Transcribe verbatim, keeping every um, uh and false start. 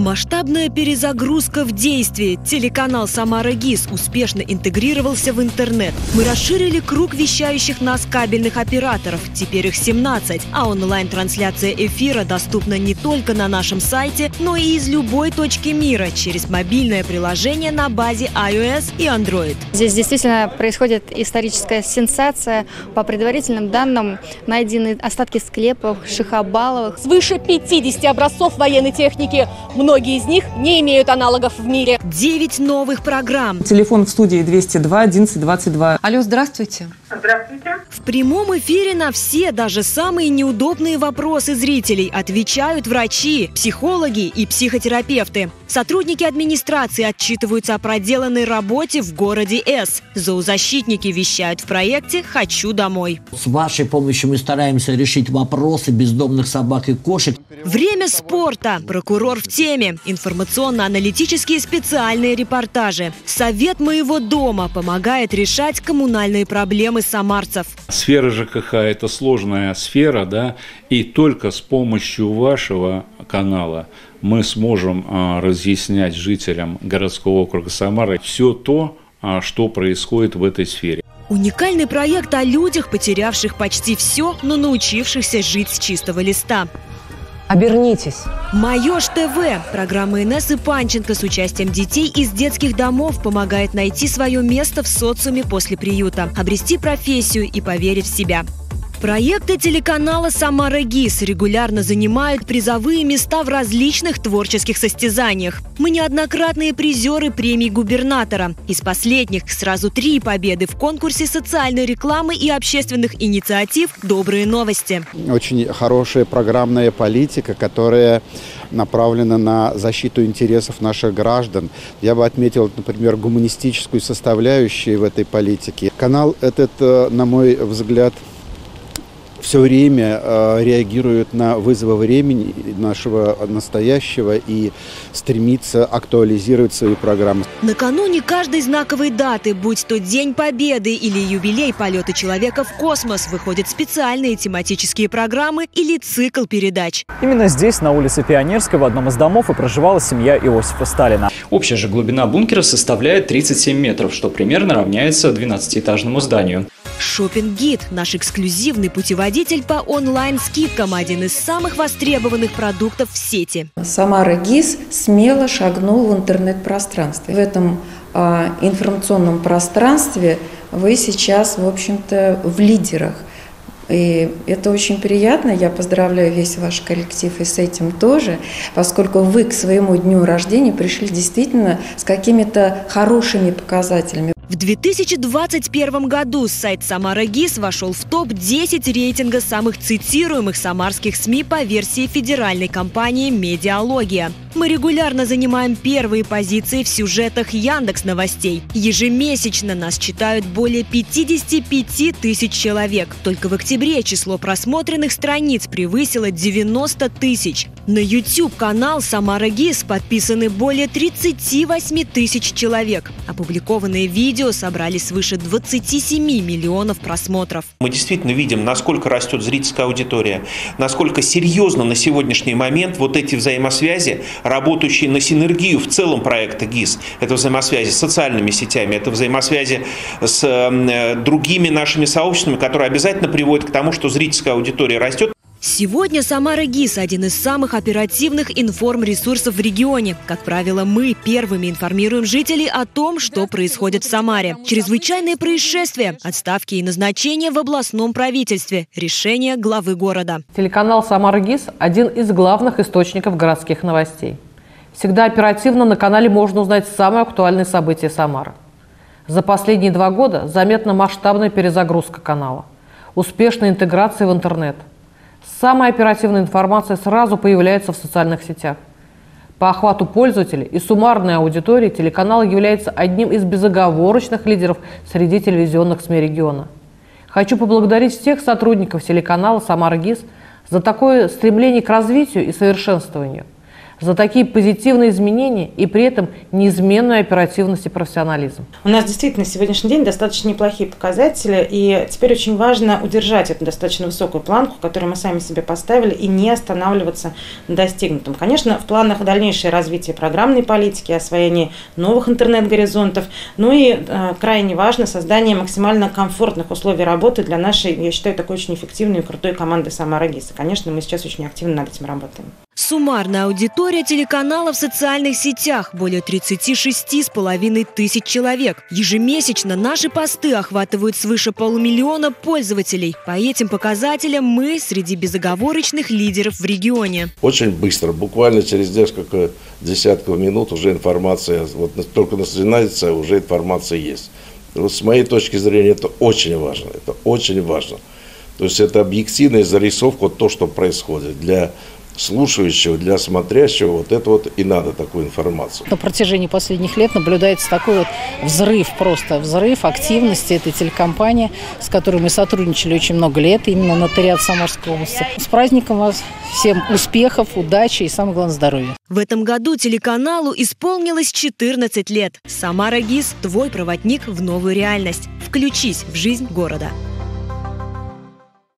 Масштабная перезагрузка в действии. Телеканал «Самара ГИС» успешно интегрировался в интернет. Мы расширили круг вещающих нас кабельных операторов. Теперь их семнадцать. А онлайн-трансляция эфира доступна не только на нашем сайте, но и из любой точки мира через мобильное приложение на базе iOS и Android. Здесь действительно происходит историческая сенсация. По предварительным данным, найдены остатки склепов Шихабаловых. Свыше пятидесяти образцов военной техники. Многие из них не имеют аналогов в мире. Девять новых программ. Телефон в студии двести два одиннадцать двадцать два. Алло, здравствуйте. Здравствуйте. В прямом эфире на все, даже самые неудобные вопросы зрителей отвечают врачи, психологи и психотерапевты. Сотрудники администрации отчитываются о проделанной работе в городе С. Зоозащитники вещают в проекте «Хочу домой». С вашей помощью мы стараемся решить вопросы бездомных собак и кошек. Время спорта. Прокурор в теме. Информационно-аналитические специальные репортажи. Совет моего дома помогает решать коммунальные проблемы самарцев. Сфера ЖКХ – это сложная сфера, да, и только с помощью вашего канала мы сможем а, разъяснять жителям городского округа Самары все то, а, что происходит в этой сфере. Уникальный проект о людях, потерявших почти все, но научившихся жить с чистого листа. Обернитесь. Майош ТВ. Программа Инессы Панченко с участием детей из детских домов помогает найти свое место в социуме после приюта, обрести профессию и поверить в себя. Проекты телеканала «Самара ГИС» регулярно занимают призовые места в различных творческих состязаниях. Мы неоднократные призеры премий губернатора. Из последних сразу три победы в конкурсе социальной рекламы и общественных инициатив «Добрые новости». Очень хорошая программная политика, которая направлена на защиту интересов наших граждан. Я бы отметил, например, гуманистическую составляющую в этой политике. Канал этот, на мой взгляд, все время э, реагирует на вызовы времени нашего настоящего и стремится актуализировать свои программы. Накануне каждой знаковой даты, будь то День Победы или юбилей полета человека в космос, выходят специальные тематические программы или цикл передач. Именно здесь, на улице Пионерской, в одном из домов и проживала семья Иосифа Сталина. Общая же глубина бункера составляет тридцать семь метров, что примерно равняется двенадцатиэтажному зданию. Шоппинг-гид – наш эксклюзивный путеводитель по онлайн-скидкам, один из самых востребованных продуктов в сети. Самара ГИС смело шагнул в интернет-пространство. В этом э, информационном пространстве вы сейчас, в общем-то, в лидерах. И это очень приятно, я поздравляю весь ваш коллектив и с этим тоже, поскольку вы к своему дню рождения пришли действительно с какими-то хорошими показателями. В две тысячи двадцать первом году сайт «Самара ГИС» вошел в топ десять рейтинга самых цитируемых самарских СМИ по версии федеральной компании «Медиалогия». Мы регулярно занимаем первые позиции в сюжетах Яндекс.Новостей. Ежемесячно нас читают более пятидесяти пяти тысяч человек. Только в октябре число просмотренных страниц превысило девяносто тысяч. На YouTube-канал «Самара ГИС» подписаны более тридцати восьми тысяч человек. Опубликованные видео собрали свыше двадцати семи миллионов просмотров. Мы действительно видим, насколько растет зрительская аудитория, насколько серьезно на сегодняшний момент вот эти взаимосвязи, работающие на синергию в целом проекта ГИС. Это взаимосвязи с социальными сетями, это взаимосвязи с э, другими нашими сообществами, которые обязательно приводят к тому, что зрительская аудитория растет. Сегодня «Самара ГИС» – один из самых оперативных информресурсов в регионе. Как правило, мы первыми информируем жителей о том, что происходит в Самаре. Чрезвычайные происшествия, отставки и назначения в областном правительстве, решения главы города. Телеканал «Самара ГИС» – один из главных источников городских новостей. Всегда оперативно на канале можно узнать самые актуальные события Самары. За последние два года заметна масштабная перезагрузка канала, успешная интеграция в интернет. Самая оперативная информация сразу появляется в социальных сетях. По охвату пользователей и суммарной аудитории телеканал является одним из безоговорочных лидеров среди телевизионных СМИ региона. Хочу поблагодарить всех сотрудников телеканала «Самара ГИС» за такое стремление к развитию и совершенствованию, за такие позитивные изменения и при этом неизменную оперативность и профессионализм. У нас действительно на сегодняшний день достаточно неплохие показатели, и теперь очень важно удержать эту достаточно высокую планку, которую мы сами себе поставили, и не останавливаться на достигнутом. Конечно, в планах дальнейшее развитие программной политики, освоение новых интернет-горизонтов, ну и э, крайне важно создание максимально комфортных условий работы для нашей, я считаю, такой очень эффективной и крутой команды «Самара ГИС». Конечно, мы сейчас очень активно над этим работаем. Суммарная аудитория телеканала в социальных сетях более тридцати шести с половиной тысяч человек. Ежемесячно наши посты охватывают свыше полумиллиона пользователей. По этим показателям мы среди безоговорочных лидеров в регионе. Очень быстро, буквально через несколько десятков минут уже информация, вот только начинается, уже информация есть. Вот с моей точки зрения это очень важно, это очень важно. То есть это объективная зарисовка, вот то, что происходит для слушающего, для смотрящего, вот это вот и надо такую информацию. На протяжении последних лет наблюдается такой вот взрыв, просто взрыв активности этой телекомпании, с которой мы сотрудничали очень много лет, именно нотариат Самарской области. С праздником вас! Всем успехов, удачи и, самое главное, здоровья. В этом году телеканалу исполнилось четырнадцать лет. Самара ГИС – твой проводник в новую реальность. Включись в жизнь города.